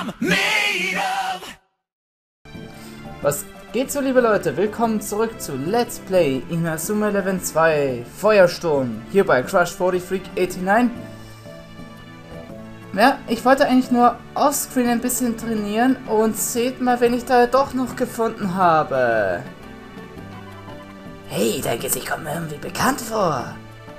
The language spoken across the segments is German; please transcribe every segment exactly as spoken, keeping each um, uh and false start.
I'm made of. Was geht so, liebe Leute? Willkommen zurück zu Let's Play Inazuma Eleven zwei Feuersturm hier bei Crush forty Freak neunundachtzig. Ja, ich wollte eigentlich nur offscreen ein bisschen trainieren und seht mal, wen ich da doch noch gefunden habe. Hey, dein Gesicht kommt mir irgendwie bekannt vor.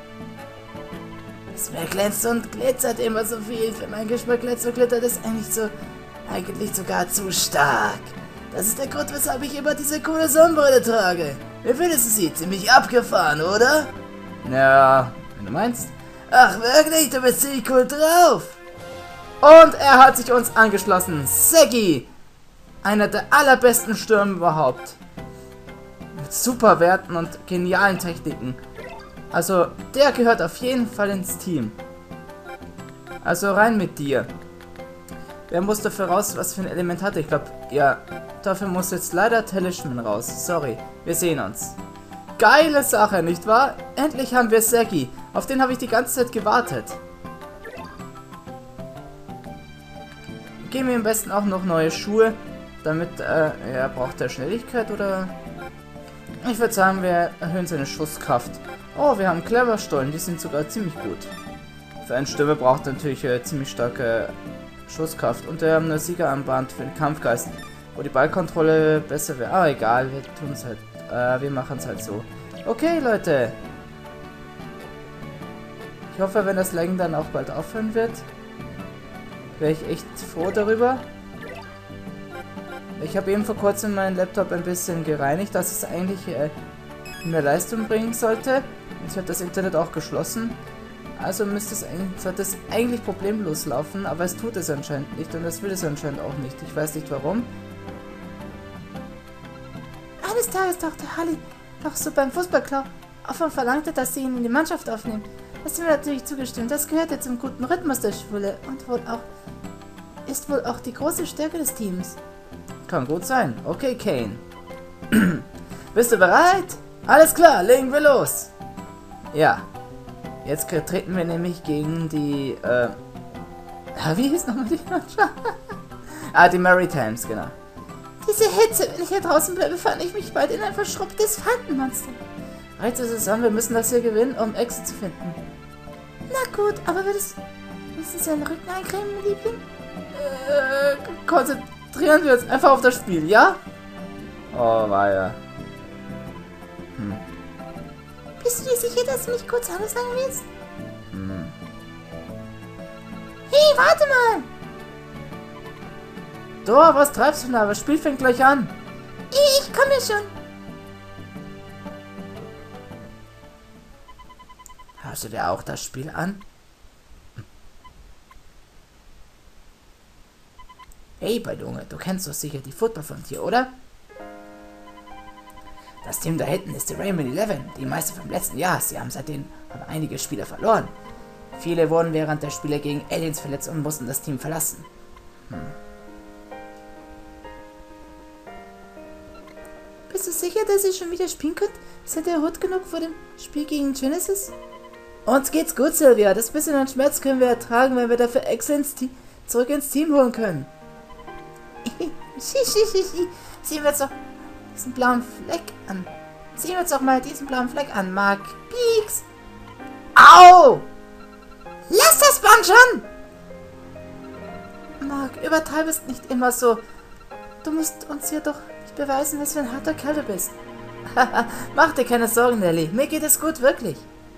Es mir glänzt und glitzert immer so viel. Für meinen Geschmack glänzt und glittert es eigentlich so, eigentlich sogar zu stark. Das ist der Grund, weshalb ich immer diese coole Sonnenbrille trage. Wie findest du sie? Ziemlich abgefahren, oder? Ja, wenn du meinst. Ach wirklich, du bist ziemlich cool drauf. Und er hat sich uns angeschlossen. Seggy. Einer der allerbesten Stürme überhaupt. Mit super Werten und genialen Techniken. Also, der gehört auf jeden Fall ins Team. Also rein mit dir. Wer muss dafür raus, was für ein Element hatte? Ich glaube, ja, dafür muss jetzt leider Talisman raus. Sorry, wir sehen uns. Geile Sache, nicht wahr? Endlich haben wir Seggy. Auf den habe ich die ganze Zeit gewartet. Geben wir am besten auch noch neue Schuhe, damit, äh, er braucht er Schnelligkeit oder... Ich würde sagen, wir erhöhen seine Schusskraft. Oh, wir haben Clever-Stollen, die sind sogar ziemlich gut. Für einen Stürmer braucht er natürlich äh, ziemlich starke Schusskraft. Und wir haben eine Siegerarmband für den Kampfgeist, wo die Ballkontrolle besser wäre. Ah, egal, wir tun es halt, äh, wir machen es halt so. Okay, Leute. Ich hoffe, wenn das Laggen dann auch bald aufhören wird, wäre ich echt froh darüber. Ich habe eben vor kurzem meinen Laptop ein bisschen gereinigt, dass es eigentlich äh, mehr Leistung bringen sollte. Ich habe das Internet auch geschlossen. Also müsste es eigentlich, sollte es eigentlich problemlos laufen, aber es tut es anscheinend nicht und das will es anscheinend auch nicht. Ich weiß nicht warum. Eines Tages tauchte Holly doch so beim Fußballclub auf und verlangte, dass sie ihn in die Mannschaft aufnehmen. Das haben wir natürlich zugestimmt. Das gehört ja zum guten Rhythmus der Schule und wohl auch ist wohl auch die große Stärke des Teams. Kann gut sein. Okay, Kane. Bist du bereit? Alles klar, legen wir los. Ja. Jetzt treten wir nämlich gegen die, äh... wie hieß nochmal die Mannschaft? Ah, die Maritimes, genau. Diese Hitze, wenn ich hier draußen bleibe, fand ich mich bald in ein verschrubbtes Faltenmonster. Also zusammen, wir müssen das hier gewinnen, um Exit zu finden. Na gut, aber würdest du seinen Rücken eincremen, mein Liebling? Äh, konzentrieren wir uns einfach auf das Spiel, ja? Oh, weia. Hm. Bist du dir sicher, dass du mich kurz Hallo sagen willst? Hm. Hey, warte mal! Dora, was treibst du da? Das Spiel fängt gleich an. Ich komme schon. Hörst du dir auch das Spiel an? Hey, Ballunge, du kennst doch sicher die Futter von hier, oder? Das Team da hinten ist die Rayman Eleven, die Meister vom letzten Jahr. Sie haben seitdem aber einige Spieler verloren. Viele wurden während der Spiele gegen Aliens verletzt und mussten das Team verlassen. Hm. Bist du sicher, dass ihr schon wieder spielen könnt? Seid ihr erholt genug vor dem Spiel gegen Genesis? Uns geht's gut, Sylvia. Das bisschen an Schmerz können wir ertragen, wenn wir dafür Ex ins zurück ins Team holen können. Sehen wir jetzt doch diesen blauen Fleck an. Sehen wir uns doch mal diesen blauen Fleck an, Mark. Pieks! Au! Lass das Band schon! Mark, übertreib es nicht immer so. Du musst uns hier doch nicht beweisen, was für ein harter Kerl du bist. Mach dir keine Sorgen, Nelly. Mir geht es gut, wirklich.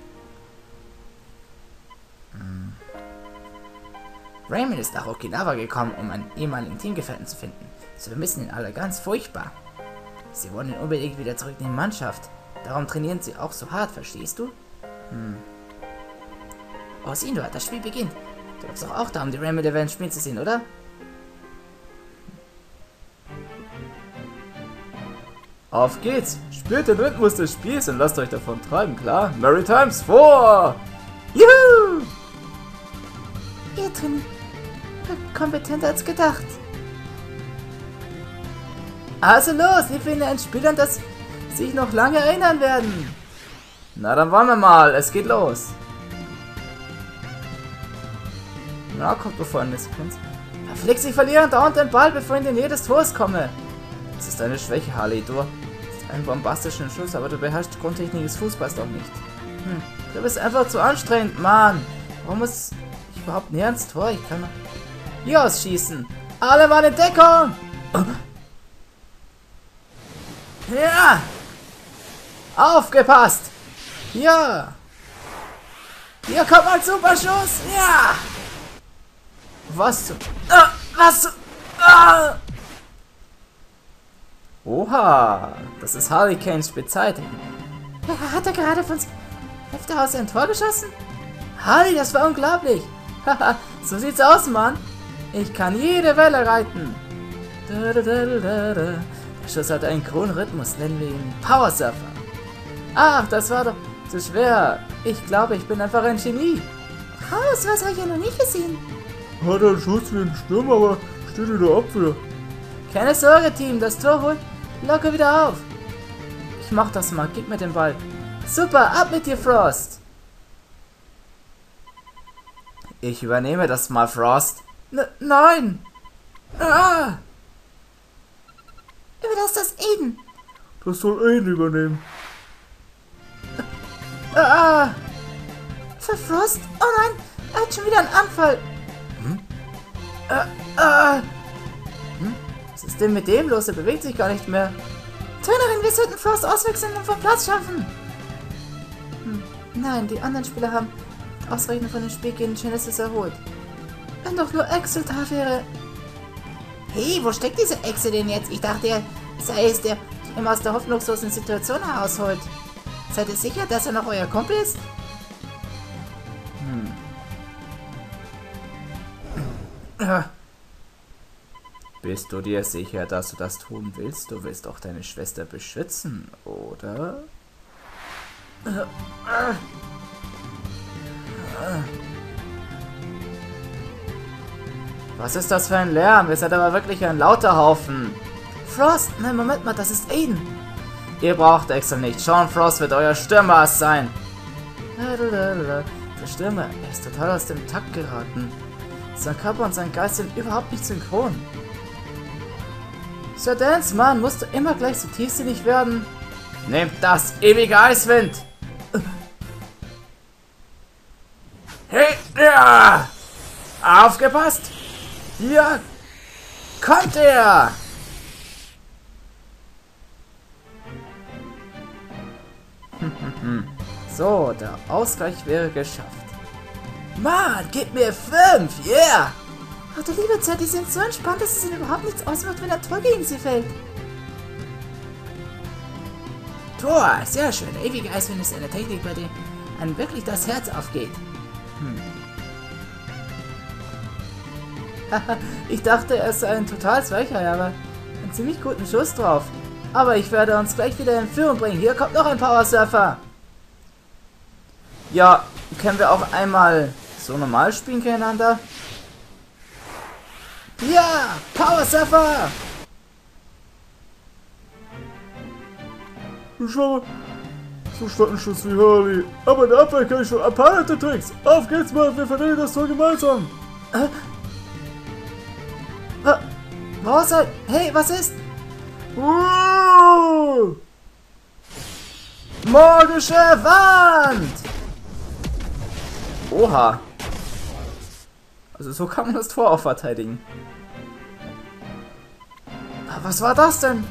Hm. Raymond ist nach Okinawa gekommen, um einen ehemaligen Teamgefährten zu finden. Sie vermissen ihn alle ganz furchtbar. Sie wollen ihn unbedingt wieder zurück in die Mannschaft. Darum trainieren sie auch so hart, verstehst du? Hm. Oh, Sindor, das Spiel beginnt. Du bist doch auch da, um die Rayman Eleven spielen zu sehen, oder? Auf geht's! Spielt den Rhythmus des Spiels und lasst euch davon treiben, klar? Maritimes vor! Juhu! Ihr trainiert kompetenter als gedacht. Also los, wir finden ein Spiel, an das sich noch lange erinnern werden. Na, dann wollen wir mal. Es geht los. Na, kommt bevor eine Sequenz. Flick, ich verliere dauernd den Ball, bevor ich in jedes Tor komme. Das ist deine Schwäche, Harley. Du hast einen bombastischen Schuss, aber du beherrschst die Grundtechnik des Fußballs doch nicht. Hm, du bist einfach zu anstrengend, Mann. Warum muss ich überhaupt näher ans Tor? Ich kann noch hier ausschießen. Alle mal in Deckung! Ja! Aufgepasst! Ja! Hier kommt ein Superschuss! Ja! Was zu... Ah, was zu... Ah! Oha! Das ist Hurricanes Spezialtechnik. Hat er gerade von Hälfte aus ein Tor geschossen? Harley, das war unglaublich! Haha, so sieht's aus, Mann! Ich kann jede Welle reiten! Da, da, da, da, da. Der Schuss hat einen coolen Rhythmus, nennen wir ihn Power Surfer. Ach, das war doch zu schwer. Ich glaube, ich bin einfach ein Genie. Raus, was habe ich ja noch nicht gesehen. Hat einen Schuss wie ein Stürmer, aber steht in der Abwehr. Keine Sorge, Team, das Tor holt locker wieder auf. Ich mach das mal, gib mir den Ball. Super, ab mit dir, Frost. Ich übernehme das mal, Frost. N nein! Ah! Überlass das Aiden. Das soll Aiden übernehmen. Ah! Für Frost? Oh nein, er hat schon wieder einen Anfall. Hm? Ah, ah. Hm? Was ist denn mit dem los? Er bewegt sich gar nicht mehr. Trainerin, wir sollten Frost auswechseln und vom Platz schaffen. Hm. Nein, die anderen Spieler haben ausreichend von dem Spiel gegen Genesis erholt. Wenn doch nur Axel da wäre. Hey, wo steckt diese Echse denn jetzt? Ich dachte, er sei es, der immer aus der hoffnungslosen Situation herausholt. Seid ihr sicher, dass er noch euer Kumpel ist? Hm. Bist du dir sicher, dass du das tun willst? Du willst doch deine Schwester beschützen, oder? Was ist das für ein Lärm? Ihr seid aber wirklich ein lauter Haufen. Frost, nein, Moment mal, das ist Aiden. Ihr braucht Axel nicht. Sean Frost wird euer Stürmerass sein. Der Stürmer, er ist total aus dem Takt geraten. Sein Körper und sein Geist sind überhaupt nicht synchron. Sir Dance, Mann, musst du immer gleich so tiefsinnig werden? Nehmt das, ewige Eiswind! Hey, ja! Aufgepasst! Hier kommt er! So, der Ausgleich wäre geschafft. Mann, gib mir fünf, yeah! Ach du liebe Zeit, die sind so entspannt, dass es ihnen überhaupt nichts ausmacht, wenn ein Tor gegen sie fällt. Tor, sehr schön. Der ewige Eiswind ist eine Technik, bei der einem wirklich das Herz aufgeht. Hm. Ich dachte, er sei ein total Weicher, aber einen ziemlich guten Schuss drauf. Aber ich werde uns gleich wieder in Führung bringen. Hier kommt noch ein Power Surfer. Ja, können wir auch einmal so normal spielen gegeneinander? Ja, Power Surfer! Schau, so stark ein Schuss wie Harley. Aber in der Abwehr kann ich schon ein paar nette Tricks. Auf geht's mal, wir verdienen das Tor gemeinsam. Äh? Was? Hey, was ist? Uh! Magische Wand! Oha. Also so kann man das Tor auch verteidigen. Was war das denn?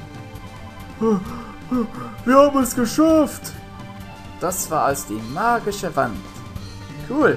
Wir haben es geschafft. Das war als die magische Wand. Cool.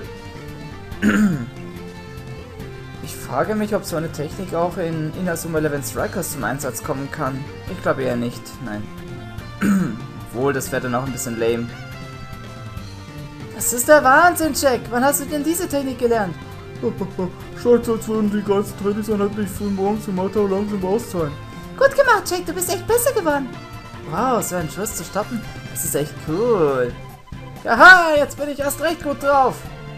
Ich frage mich, ob so eine Technik auch in Inazuma Eleven Strikers zum Einsatz kommen kann. Ich glaube eher nicht, nein. Wohl, das wäre dann auch ein bisschen lame. Das ist der Wahnsinn, Jack. Wann hast du denn diese Technik gelernt? Scheint, als würden die ganzen Trainingseinheiten nicht früh morgens im Alter langsam auszahlen. Gut gemacht, Jack, du bist echt besser geworden. Wow, so einen Schuss zu stoppen, das ist echt cool. Aha, jetzt bin ich erst recht gut drauf.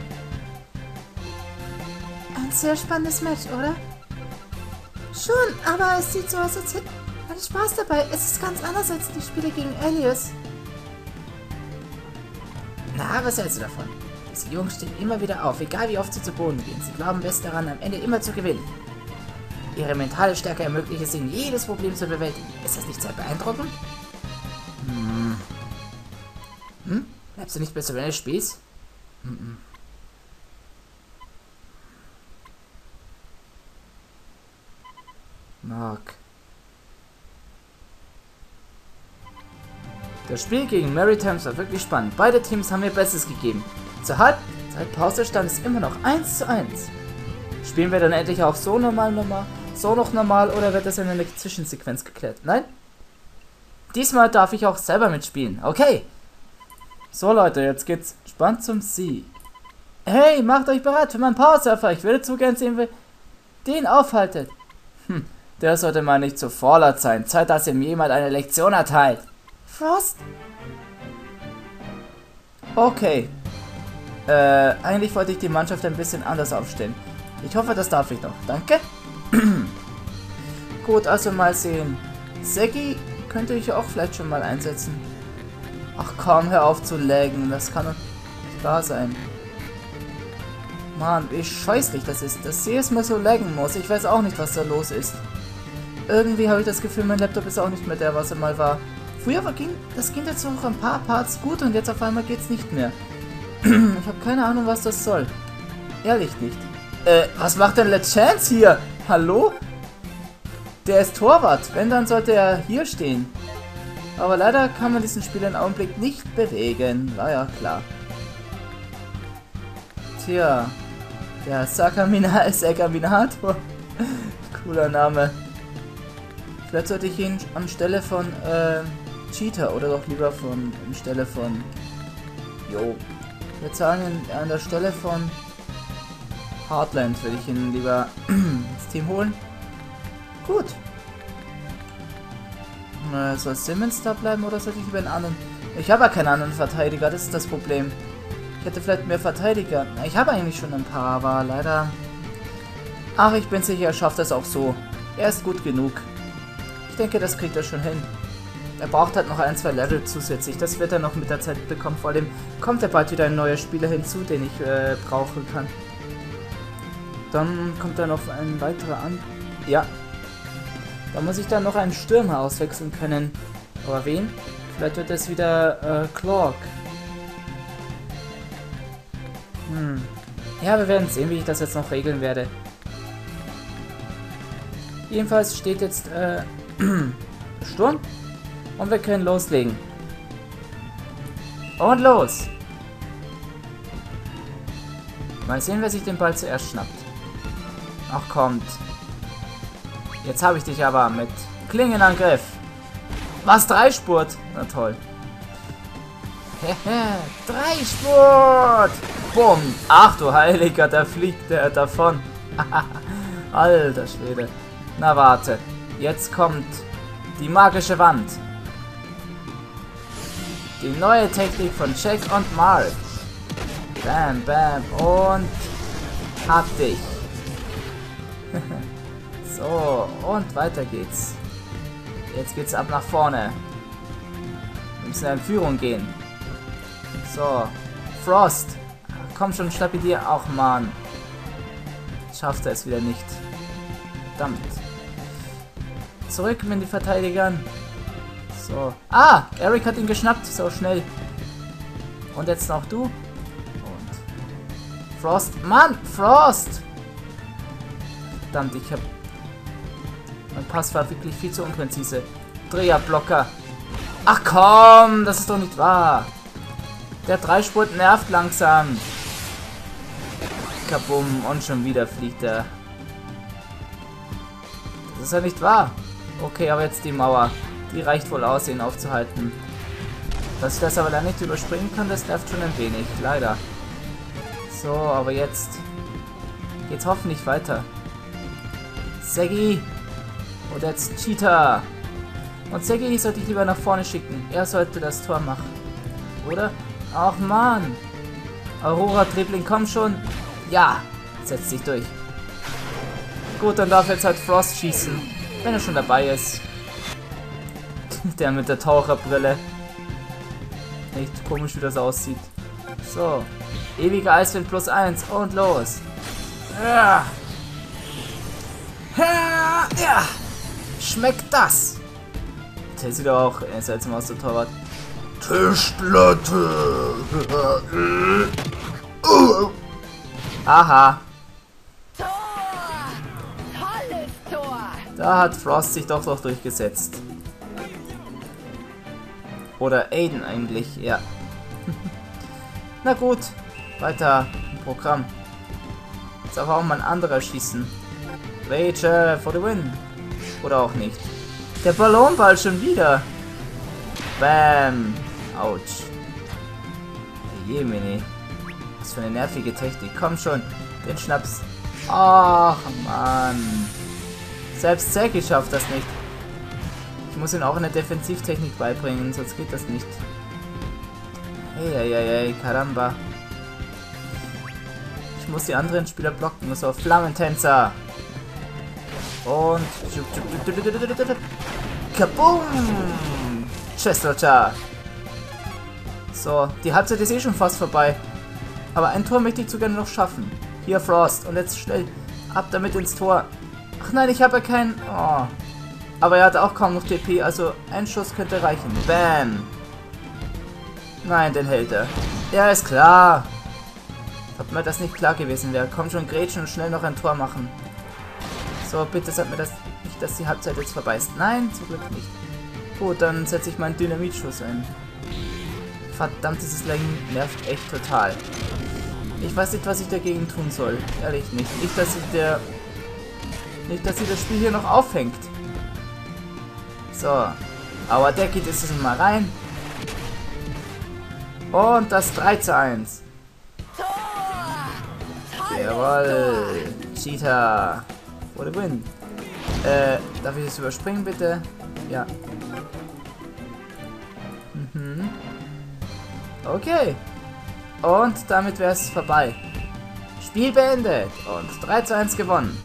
Ein sehr spannendes Match, oder? Schon, aber es sieht so aus, als hätten alle Spaß dabei. Es ist ganz anders als die Spiele gegen Alias. Na, was hältst du davon? Diese Jungs stehen immer wieder auf, egal wie oft sie zu Boden gehen. Sie glauben fest daran, am Ende immer zu gewinnen. Ihre mentale Stärke ermöglicht es Ihnen, jedes Problem zu bewältigen. Ist das nicht sehr beeindruckend? Hm. Hm? Bleibst du nicht besser, wenn du spielst? Hm. Mark. Das Spiel gegen Maritimes war wirklich spannend. Beide Teams haben ihr Bestes gegeben. Zur Halbzeitpause stand es immer noch eins zu eins. Spielen wir dann endlich auch so normal normal, so noch normal oder wird das in einer Zwischensequenz geklärt? Nein? Diesmal darf ich auch selber mitspielen. Okay. So Leute, jetzt geht's spannend zum Sieg. Hey, macht euch bereit für meinen Powersurfer. Ich würde zu gern sehen, wer den aufhaltet. Hm, der sollte mal nicht so vorlaut sein. Zeit, dass ihm jemand eine Lektion erteilt. Frost? Okay. Äh, eigentlich wollte ich die Mannschaft ein bisschen anders aufstellen. Ich hoffe, das darf ich noch. Danke. Gut, also mal sehen. Segi könnte ich auch vielleicht schon mal einsetzen. Ach komm, hör auf zu laggen. Das kann doch nicht wahr sein. Mann, wie scheußlich das ist, dass sie es mal so laggen muss. Ich weiß auch nicht, was da los ist. Irgendwie habe ich das Gefühl, mein Laptop ist auch nicht mehr der, was er mal war. Früher war, ging, das ging jetzt noch ein paar Parts gut und jetzt auf einmal geht's nicht mehr. Ich habe keine Ahnung, was das soll. Ehrlich nicht. Äh, was macht denn Let's Chance hier? Hallo? Der ist Torwart. Wenn, dann sollte er hier stehen. Aber leider kann man diesen Spieler im Augenblick nicht bewegen. War ja klar. Tja. Der Sakamina Sakaminator. Cooler Name. Vielleicht sollte ich ihn anstelle von äh, Cheetah oder doch lieber von anstelle von Jo. Ich würde sagen, an der Stelle von Heartland würde ich ihn lieber ins Team holen. Gut. Äh, soll Simmons da bleiben oder sollte ich lieber einen anderen? Ich habe ja keinen anderen Verteidiger, das ist das Problem. Ich hätte vielleicht mehr Verteidiger. Ich habe eigentlich schon ein paar, aber leider... Ach, ich bin sicher, er schafft das auch so. Er ist gut genug. Ich denke, das kriegt er schon hin. Er braucht halt noch ein, zwei Level zusätzlich. Das wird er noch mit der Zeit bekommen. Vor allem kommt er bald wieder ein neuer Spieler hinzu, den ich äh, brauchen kann. Dann kommt da noch ein weiterer an. Ja. Da muss ich dann noch einen Stürmer auswechseln können. Aber wen? Vielleicht wird es wieder äh, Clark. Hm. Ja, wir werden sehen, wie ich das jetzt noch regeln werde. Jedenfalls steht jetzt äh, Sturm. Und wir können loslegen. Und los! Mal sehen, wer sich den Ball zuerst schnappt. Ach, kommt. Jetzt habe ich dich aber mit Klingenangriff. Was, Dreispurt? Na toll. Dreispurt! Bumm! Ach du Heiliger, da fliegt der davon. Alter Schwede. Na warte. Jetzt kommt die magische Wand. Die neue Technik von Jack und Mark. Bam, bam und hab dich. So, und weiter geht's. Jetzt geht's ab nach vorne. Wir müssen in Führung gehen. So, Frost. Komm schon, schnapp dir auch, Mann. Schafft er es wieder nicht. Verdammt. Zurück mit den Verteidigern. So. Ah! Eric hat ihn geschnappt. So schnell. Und jetzt noch du. Und Frost. Mann! Frost! Verdammt, ich hab... Mein Pass war wirklich viel zu unpräzise. Dreherblocker. Ach komm! Das ist doch nicht wahr. Der Dreispurt nervt langsam. Kabum. Und schon wieder fliegt er. Das ist ja nicht wahr. Okay, aber jetzt die Mauer. Die reicht wohl aus, ihn aufzuhalten. Dass ich das aber dann nicht überspringen kann, das nervt schon ein wenig. Leider. So, aber jetzt geht's hoffentlich weiter. Segi. Und jetzt Cheetah. Und Segi sollte ich lieber nach vorne schicken. Er sollte das Tor machen. Oder? Ach man. Aurora Dribbling, komm schon. Ja. Setzt sich durch. Gut, dann darf jetzt halt Frost schießen. Wenn er schon dabei ist. Der mit der Taucherbrille. Echt komisch, wie das aussieht. So. Ewiger Eiswind plus eins. Und los. Ja. Ja. ja. Schmeckt das? Der sieht doch auch äh, seltsam aus, der Torwart. Tischplatte. Aha. Tor! Tolles Tor! Da hat Frost sich doch noch durchgesetzt. Oder Aiden eigentlich, ja. Na gut, weiter im Programm. Jetzt aber auch mal ein anderer schießen. Rachel for the win. Oder auch nicht. Der Ballonball schon wieder. Bam. Autsch. Jemini. Was für eine nervige Technik. Komm schon, den Schnaps. Ach, Mann. Selbst Zeki schafft das nicht. Ich muss ihm auch eine Defensivtechnik beibringen, sonst geht das nicht. Hey, hey, hey, hey, Karamba. Ich muss die anderen Spieler blocken. So, Flammentänzer. Und... Kaboom! Chestercha. So, die Halbzeit ist eh schon fast vorbei. Aber ein Tor möchte ich sogar noch schaffen. Hier, Frost. Und jetzt schnell ab damit ins Tor. Ach nein, ich habe ja keinen... Oh. Aber er hat auch kaum noch T P, also ein Schuss könnte reichen. Bam! Nein, den hält er. Ja, ist klar. Ob mir das nicht klar gewesen wäre. Komm schon, grätschen und schnell noch ein Tor machen. So, bitte sagt mir das nicht, dass die Halbzeit jetzt vorbei ist. Nein, zum Glück nicht. Gut, dann setze ich meinen Dynamitschuss ein. Verdammt, dieses Lenken nervt echt total. Ich weiß nicht, was ich dagegen tun soll. Ehrlich nicht. Nicht, dass sich der... Nicht, dass sich das Spiel hier noch aufhängt. So. Aber der geht jetzt mal rein. Und das drei zu eins. Tor! Tolles Jawohl. Cheetah. For the win. Äh, darf ich das überspringen, bitte? Ja. Mhm. Okay. Und damit wäre es vorbei. Spiel beendet. Und drei zu eins gewonnen.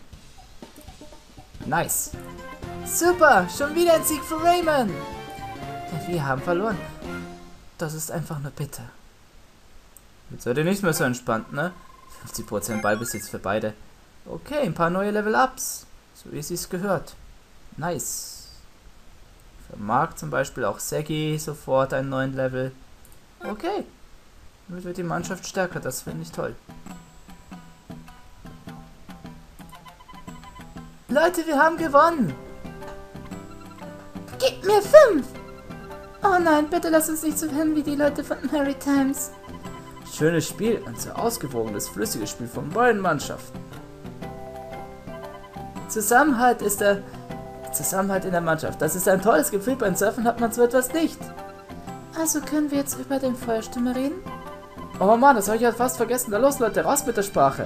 Nice. Super, schon wieder ein Sieg für Raymond. Wir haben verloren. Das ist einfach nur bitter. Jetzt seid ihr nicht mehr so entspannt, ne? fünfzig Prozent Ballbesitz für beide. Okay, ein paar neue Level-Ups. So wie es sich gehört. Nice. Für Mark zum Beispiel auch Segi sofort einen neuen Level. Okay. Damit wird die Mannschaft stärker, das finde ich toll. Leute, wir haben gewonnen. Gib mir fünf! Oh nein, bitte lass uns nicht so werden wie die Leute von Harry Times. Schönes Spiel, ein sehr ausgewogenes, flüssiges Spiel von beiden Mannschaften. Zusammenhalt ist der Zusammenhalt in der Mannschaft. Das ist ein tolles Gefühl, beim Surfen hat man so etwas nicht. Also können wir jetzt über den Feuerstürmer reden? Oh Mann, das habe ich ja fast vergessen. Na los Leute, raus mit der Sprache.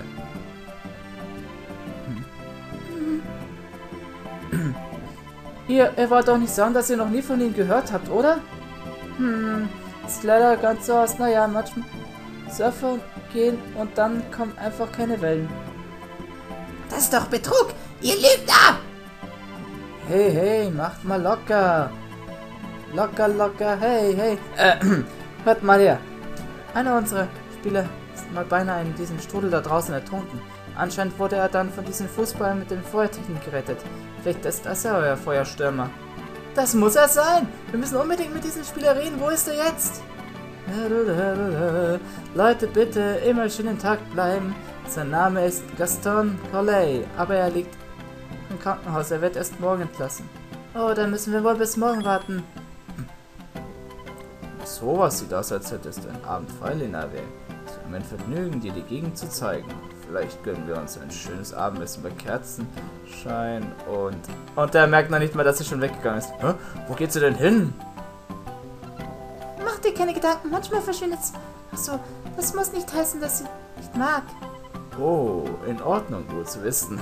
Ihr, ihr wollt doch nicht sagen, dass ihr noch nie von ihm gehört habt, oder? Hm, sieht leider ganz so aus. Naja, manchmal surfen gehen und dann kommen einfach keine Wellen. Das ist doch Betrug! Ihr lügt da! Hey, hey, macht mal locker. Locker, locker, hey, hey. Äh, hört mal her. Einer unserer Spieler ist mal beinahe in diesem Strudel da draußen ertrunken. Anscheinend wurde er dann von diesem Fußball mit dem Feuertechnik gerettet. Vielleicht ist das ja euer Feuerstürmer. Das muss er sein. Wir müssen unbedingt mit diesem Spieler reden. Wo ist er jetzt? Leute, bitte immer schön in Takt bleiben. Sein Name ist Gaston Collet, aber er liegt im Krankenhaus. Er wird erst morgen entlassen. Oh, dann müssen wir wohl bis morgen warten. Sowas sieht aus, als hättest du einen Abend frei, Lenawe. Es wird mir ein Vergnügen, dir die Gegend zu zeigen. Vielleicht gönnen wir uns ein schönes Abendessen bei Kerzenschein und... Und der merkt noch nicht mal, dass sie schon weggegangen ist. Hä? Wo geht sie denn hin? Mach dir keine Gedanken, manchmal verschwindet es. Achso, das muss nicht heißen, dass sie nicht mag. Oh, in Ordnung, gut zu wissen.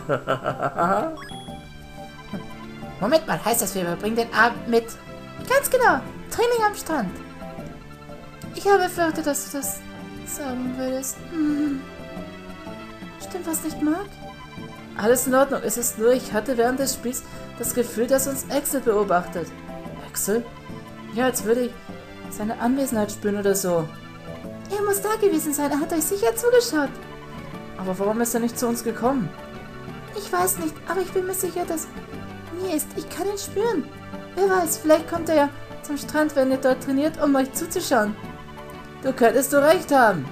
Moment mal, heißt das, wir verbringen den Abend mit... Ganz genau, Training am Strand. Ich habe befürchtet, dass du das sagen würdest. Hm. Stimmt, was nicht mag? Alles in Ordnung, es ist nur, ich hatte während des Spiels das Gefühl, dass uns Axel beobachtet. Axel? Ja, als würde ich seine Anwesenheit spüren oder so. Er muss da gewesen sein, er hat euch sicher zugeschaut. Aber warum ist er nicht zu uns gekommen? Ich weiß nicht, aber ich bin mir sicher, dass mir ist. Ich kann ihn spüren. Wer weiß, vielleicht kommt er ja zum Strand, wenn ihr dort trainiert, um euch zuzuschauen. Du könntest du recht haben.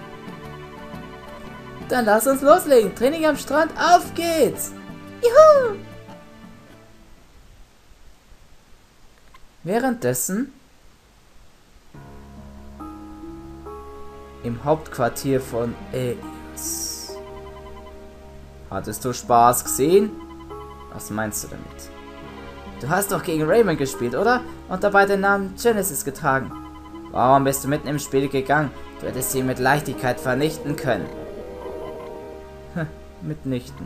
Dann lass uns loslegen. Training am Strand, auf geht's! Juhu! Währenddessen im Hauptquartier von Elios. Hattest du Spaß gesehen? Was meinst du damit? Du hast doch gegen Raymond gespielt, oder? Und dabei den Namen Genesis getragen. Warum bist du mitten im Spiel gegangen? Du hättest sie mit Leichtigkeit vernichten können. Hm, mitnichten.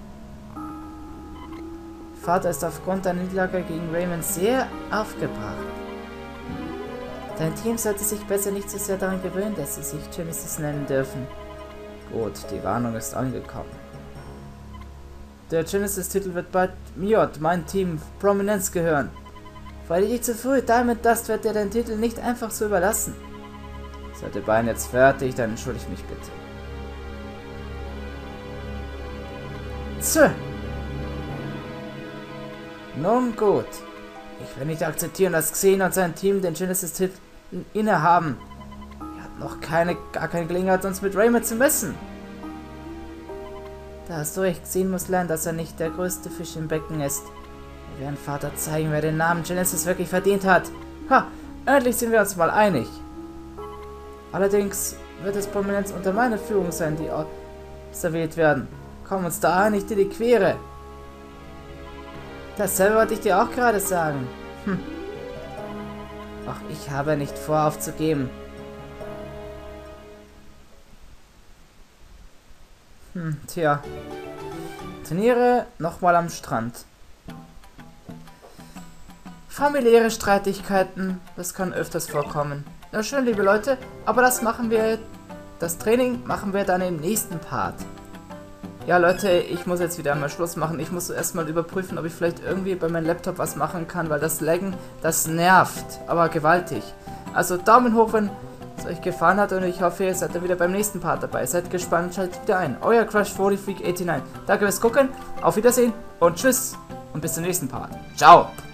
Vater ist aufgrund der Niederlage gegen Raymond sehr aufgebracht. Dein Team sollte sich besser nicht so sehr daran gewöhnen, dass sie sich Genesis nennen dürfen. Gut, die Warnung ist angekommen. Der Genesis-Titel wird bald mir und mein Team Prominenz gehören. Weil ich zu früh, Diamond Dust wird dir den Titel nicht einfach so überlassen. Seid ihr beiden jetzt fertig, dann entschuldigt mich bitte. Tja. Nun gut. Ich will nicht akzeptieren, dass Xen und sein Team den Genesis-Titel innehaben. Er hat noch keine, gar keine Gelegenheit, uns mit Raymond zu messen. Da hast du recht, Xen muss lernen, dass er nicht der größte Fisch im Becken ist. Wir werden Vater zeigen, wer den Namen Genesis wirklich verdient hat. Ha, endlich sind wir uns mal einig. Allerdings wird es Prominenz unter meiner Führung sein, die auserwählt werden. Komm uns da nicht in die Quere. Dasselbe wollte ich dir auch gerade sagen. Hm. Ach, ich habe nicht vor, aufzugeben. Hm, tja. Trainiere nochmal am Strand. Familiäre Streitigkeiten, das kann öfters vorkommen. Na schön, liebe Leute, aber das machen wir, das Training machen wir dann im nächsten Part. Ja, Leute, ich muss jetzt wieder einmal Schluss machen. Ich muss erstmal überprüfen, ob ich vielleicht irgendwie bei meinem Laptop was machen kann, weil das Laggen, das nervt, aber gewaltig. Also Daumen hoch, wenn es euch gefallen hat und ich hoffe, ihr seid dann wieder beim nächsten Part dabei. Seid gespannt, schaltet wieder ein. Euer Crash vierzig Freak neunundachtzig. Danke fürs Gucken, auf Wiedersehen und tschüss und bis zum nächsten Part. Ciao!